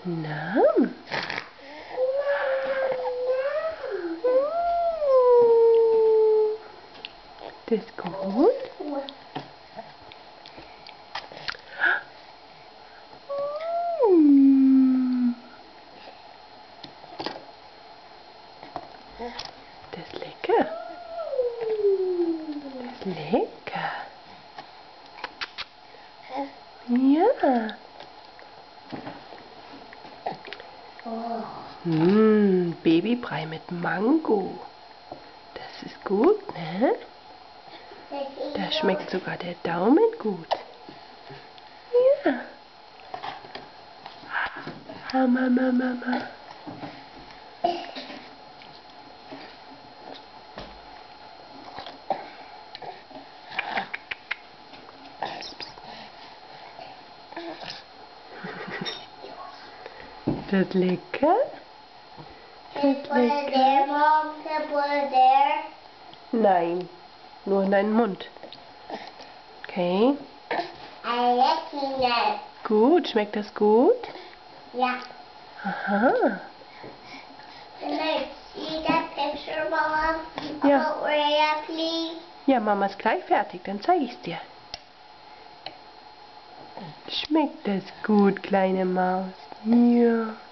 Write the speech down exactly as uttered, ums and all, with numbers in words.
Na? Das ist gut. Das ist lecker. Das ist lecker. Ja. Mmh, Babybrei mit Mango. Das ist gut, ne? Da schmeckt sogar der Daumen gut. Ja. Ha, Mama, Mama. Das ist lecker. Das ist lecker. Nein, nur in deinen Mund. Okay. Gut, schmeckt das gut? Ja. Aha. Can I see that picture, Mom? Ja. About Rhea, please? Ja, Mama ist gleich fertig, dann zeige ich es dir. Schmeckt das gut, kleine Maus? Ja.